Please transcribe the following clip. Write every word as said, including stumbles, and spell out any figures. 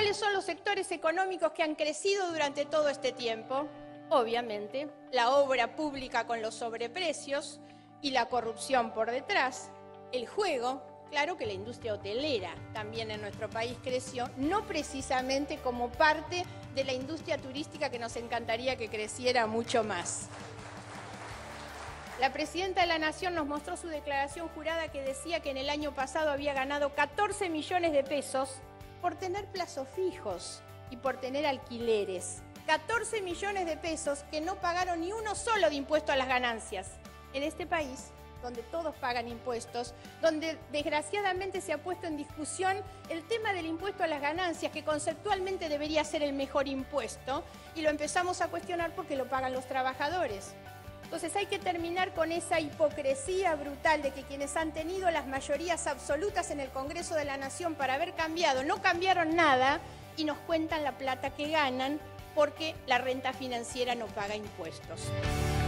¿Cuáles son los sectores económicos que han crecido durante todo este tiempo? Obviamente, la obra pública con los sobreprecios y la corrupción por detrás, el juego. Claro que la industria hotelera también en nuestro país creció, no precisamente como parte de la industria turística que nos encantaría que creciera mucho más. La Presidenta de la Nación nos mostró su declaración jurada que decía que en el año pasado había ganado catorce millones de pesos por tener plazos fijos y por tener alquileres. catorce millones de pesos que no pagaron ni uno solo de impuesto a las ganancias. En este país, donde todos pagan impuestos, donde desgraciadamente se ha puesto en discusión el tema del impuesto a las ganancias, que conceptualmente debería ser el mejor impuesto, y lo empezamos a cuestionar porque lo pagan los trabajadores. Entonces hay que terminar con esa hipocresía brutal de que quienes han tenido las mayorías absolutas en el Congreso de la Nación para haber cambiado, no cambiaron nada y nos cuentan la plata que ganan porque la renta financiera no paga impuestos.